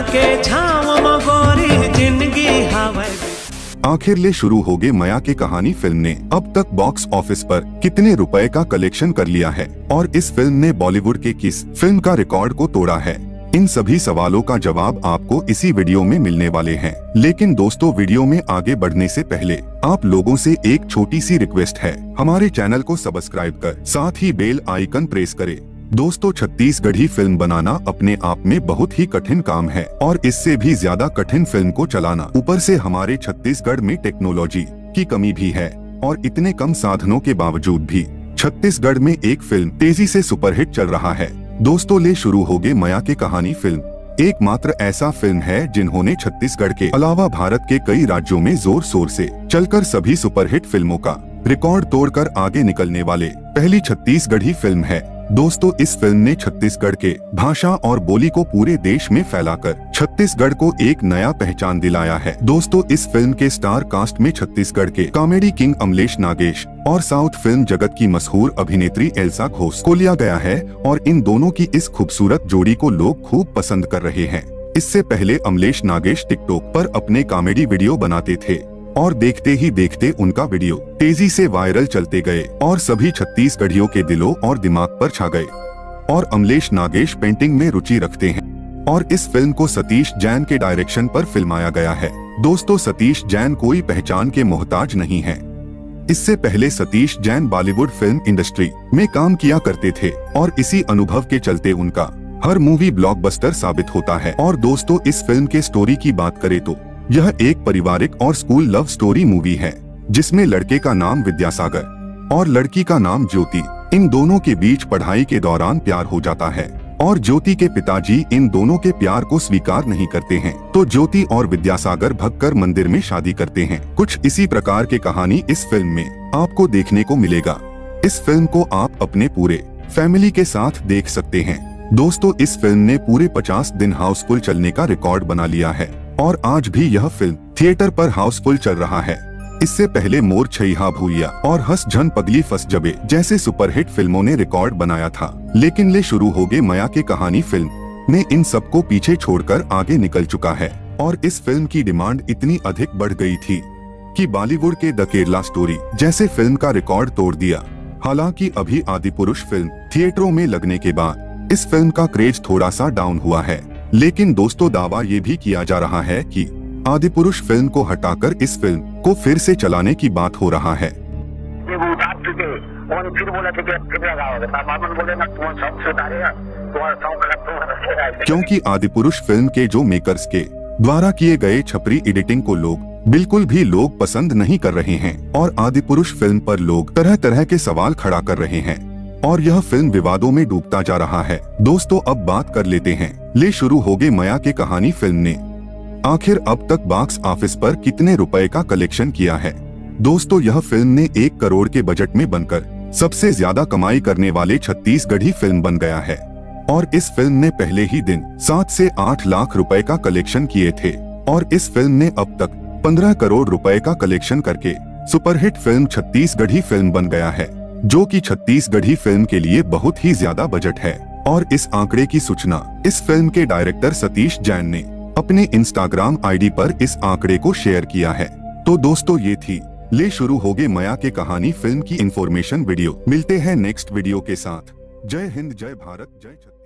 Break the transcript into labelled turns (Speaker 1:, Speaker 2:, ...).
Speaker 1: के छाव मगोरी जिंदगी हवे।
Speaker 2: आखिर ले शुरू हो गए माया की कहानी फिल्म ने अब तक बॉक्स ऑफिस पर कितने रुपए का कलेक्शन कर लिया है और इस फिल्म ने बॉलीवुड के किस फिल्म का रिकॉर्ड को तोड़ा है। इन सभी सवालों का जवाब आपको इसी वीडियो में मिलने वाले हैं। लेकिन दोस्तों, वीडियो में आगे बढ़ने से पहले आप लोगों से एक छोटी सी रिक्वेस्ट है, हमारे चैनल को सब्सक्राइब कर साथ ही बेल आइकन प्रेस करें। दोस्तों, छत्तीसगढ़ी फिल्म बनाना अपने आप में बहुत ही कठिन काम है और इससे भी ज्यादा कठिन फिल्म को चलाना। ऊपर से हमारे छत्तीसगढ़ में टेक्नोलॉजी की कमी भी है और इतने कम साधनों के बावजूद भी छत्तीसगढ़ में एक फिल्म तेजी से सुपरहिट चल रहा है। दोस्तों, ले शुरू हो गए माया की कहानी फिल्म एकमात्र ऐसा फिल्म है जिन्होंने छत्तीसगढ़ के अलावा भारत के कई राज्यों में जोर शोर से चलकर सभी सुपरहिट फिल्मों का रिकॉर्ड तोड़कर आगे निकलने वाले पहली छत्तीसगढ़ी फिल्म है। दोस्तों, इस फिल्म ने छत्तीसगढ़ के भाषा और बोली को पूरे देश में फैलाकर छत्तीसगढ़ को एक नया पहचान दिलाया है। दोस्तों, इस फिल्म के स्टार कास्ट में छत्तीसगढ़ के कॉमेडी किंग अमलेश नागेश और साउथ फिल्म जगत की मशहूर अभिनेत्री एल्सा घोष को लिया गया है और इन दोनों की इस खूबसूरत जोड़ी को लोग खूब पसंद कर रहे हैं। इससे पहले अमलेश नागेश टिकटॉक पर अपने कॉमेडी वीडियो बनाते थे और देखते ही देखते उनका वीडियो तेजी से वायरल चलते गए और सभी छत्तीसगढ़ियों के दिलों और दिमाग पर छा गए। और अमलेश नागेश पेंटिंग में रुचि रखते हैं और इस फिल्म को सतीश जैन के डायरेक्शन पर फिल्माया गया है। दोस्तों, सतीश जैन कोई पहचान के मोहताज नहीं है। इससे पहले सतीश जैन बॉलीवुड फिल्म इंडस्ट्री में काम किया करते थे और इसी अनुभव के चलते उनका हर मूवी ब्लॉकबस्टर साबित होता है। और दोस्तों, इस फिल्म के स्टोरी की बात करें तो यह एक पारिवारिक और स्कूल लव स्टोरी मूवी है जिसमें लड़के का नाम विद्यासागर और लड़की का नाम ज्योति, इन दोनों के बीच पढ़ाई के दौरान प्यार हो जाता है और ज्योति के पिताजी इन दोनों के प्यार को स्वीकार नहीं करते हैं, तो ज्योति और विद्यासागर भगकर मंदिर में शादी करते हैं। कुछ इसी प्रकार की कहानी इस फिल्म में आपको देखने को मिलेगा। इस फिल्म को आप अपने पूरे फैमिली के साथ देख सकते हैं। दोस्तों, इस फिल्म ने पूरे 50 दिन हाउसफुल चलने का रिकॉर्ड बना लिया है और आज भी यह फिल्म थिएटर पर हाउसफुल चल रहा है। इससे पहले मोर छैहा भूइया और हंस झन पगली फस जबे जैसे सुपरहिट फिल्मों ने रिकॉर्ड बनाया था, लेकिन ले शुरू हो गए माया की कहानी फिल्म ने इन सबको पीछे छोड़कर आगे निकल चुका है और इस फिल्म की डिमांड इतनी अधिक बढ़ गई थी कि बॉलीवुड के द केरला स्टोरी जैसे फिल्म का रिकॉर्ड तोड़ दिया। हालांकि अभी आदिपुरुष फिल्म थिएटरों में लगने के बाद इस फिल्म का क्रेज थोड़ा सा डाउन हुआ है, लेकिन दोस्तों, दावा ये भी किया जा रहा है कि आदिपुरुष फिल्म को हटाकर इस फिल्म को फिर से चलाने की बात हो रहा है। क्योंकि आदिपुरुष फिल्म के जो मेकर्स के द्वारा किए गए छपरी एडिटिंग को लोग बिल्कुल भी लोग पसंद नहीं कर रहे हैं और आदिपुरुष फिल्म पर लोग तरह तरह के सवाल खड़ा कर रहे हैं और यह फिल्म विवादों में डूबता जा रहा है। दोस्तों, अब बात कर लेते हैं ले शुरू हो गए माया की कहानी फिल्म ने आखिर अब तक बॉक्स ऑफिस पर कितने रुपए का कलेक्शन किया है। दोस्तों, यह फिल्म ने 1 करोड़ के बजट में बनकर सबसे ज्यादा कमाई करने वाले छत्तीसगढ़ी फिल्म बन गया है और इस फिल्म ने पहले ही दिन 7 से 8 लाख रुपए का कलेक्शन किए थे और इस फिल्म ने अब तक 15 करोड़ रुपए का कलेक्शन करके सुपरहिट फिल्म छत्तीसगढ़ी फिल्म बन गया है, जो कि छत्तीसगढ़ी फिल्म के लिए बहुत ही ज्यादा बजट है। और इस आंकड़े की सूचना इस फिल्म के डायरेक्टर सतीश जैन ने अपने इंस्टाग्राम आईडी पर इस आंकड़े को शेयर किया है। तो दोस्तों, ये थी ले शुरू हो गए माया की कहानी फिल्म की इंफॉर्मेशन वीडियो। मिलते हैं नेक्स्ट वीडियो के साथ। जय हिंद, जय भारत, जय छत्तीसगढ़।